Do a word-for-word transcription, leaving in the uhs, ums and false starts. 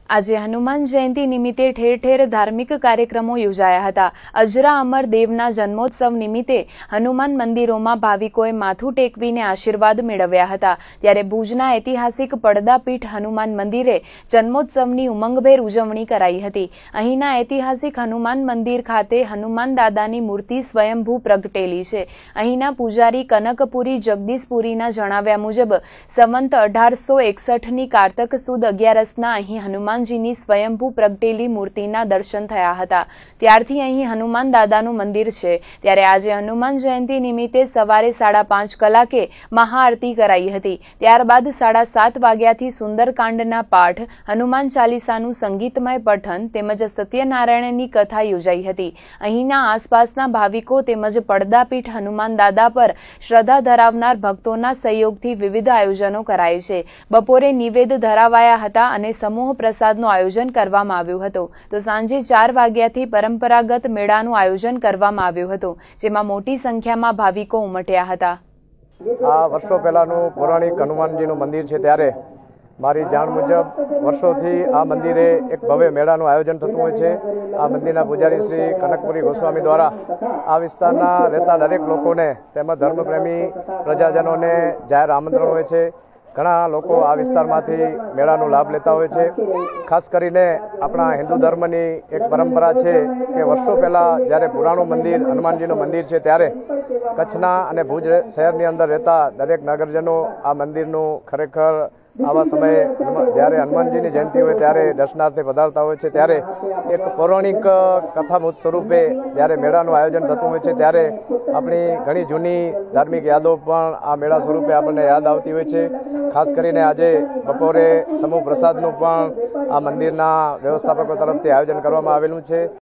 આજે હનુમાન જયંતિ નિમિત્તે ઠેર ઠેર ધાર્મિક કાર્યક્રમો યોજાયા હતા। અજરા અમર દેવના જન્મોત્સવ નિમિત્તે હનુમાન મંદિરોમાં ભાવિકોએ માથું ટેકવીને આશીર્વાદ મેળવ્યા હતા। ત્યારે ભુજના ઐતિહાસિક પડદાપીઠ હનુમાન મંદિરે જન્મોત્સવની ઉમંગભેર ઉજવણી કરાઈ હતી। અહીંના ઐતિહાસિક હનુમાન મંદિર ખાતે હનુમાન દાદાની મૂર્તિ સ્વયંભૂ પ્રગટેલી છે। અહીંના પૂજારી કનકપુરી જગદીશપુરીના જણાવ્યા મુજબ સંવંત અઢારસો એકસઠની કારતક સુદ અગિયારસના અહીં હનુમાન હનુમાનજીની સ્વયંભૂ પ્રગટેલી મૂર્તિના દર્શન થયા હતા। ત્યારથી અહીં હનુમાન દાદાનું મંદિર છે। ત્યારે આજે હનુમાન જયંતિ નિમિત્તે સવારે સાડા પાંચ કલાકે મહાઆરતી કરાઈ હતી। ત્યારબાદ સાડા સાત વાગ્યાથી સુંદરકાંડના પાઠ, હનુમાન ચાલીસાનું સંગીતમય પઠન તેમજ સત્યનારાયણની કથા યોજાઈ હતી। અહીંના આસપાસના ભાવિકો તેમજ પડદાપીઠ હનુમાન દાદા પર શ્રદ્ધા ધરાવનાર ભક્તોના સહયોગથી વિવિધ આયોજનો કરાય છે। બપોરે નિવેદ ધરાવાયા હતા અને સમૂહ પ્રસાદ નું આયોજન કરવામાં આવ્યું હતું। તો સાંજે ચાર વાગ્યાથી પરંપરાગત મેળાનું આયોજન કરવામાં આવ્યું હતું, જેમાં મોટી સંખ્યામાં ભાવિકો ઉમટ્યા હતા। આ વર્ષો પહેલાનું પૌરાણિક હનુમાનજીનું મંદિર છે। ત્યારે મારી જાણ મુજબ વર્ષોથી આ મંદિરે એક ભવ્ય મેળાનું આયોજન થતું હોય છે। આ મંદિરના પૂજારી શ્રી કનકપુરી ગોસ્વામી દ્વારા આ વિસ્તારના રહેતા દરેક લોકોને તેમજ ધર્મપ્રેમી પ્રજાજનોને જાહેર આમંત્રણ હોય છે। ઘણા લોકો આ વિસ્તારમાંથી મેળાનો લાભ લેતા હોય છે। ખાસ કરીને આપણા હિન્દુ ધર્મની એક પરંપરા છે કે વર્ષો પહેલાં જ્યારે પુરાણું મંદિર હનુમાનજીનું મંદિર છે, ત્યારે કચ્છના અને ભુજ શહેરની અંદર રહેતા દરેક નગરજનો આ મંદિરનું ખરેખર આવા સમયે જ્યારે હનુમાનજીની જયંતિ હોય ત્યારે દર્શનાર્થે પધારતા હોય છે। ત્યારે એક પૌરાણિક કથા સ્વરૂપે જ્યારે મેળાનું આયોજન થતું હોય છે, ત્યારે આપણી ઘણી જૂની ધાર્મિક યાદો પણ આ મેળા સ્વરૂપે આપણને યાદ આવતી હોય છે। ખાસ કરીને આજે બપોરે સમૂહ પ્રસાદનું પણ આ મંદિરના વ્યવસ્થાપકો તરફથી આયોજન કરવામાં આવેલું છે।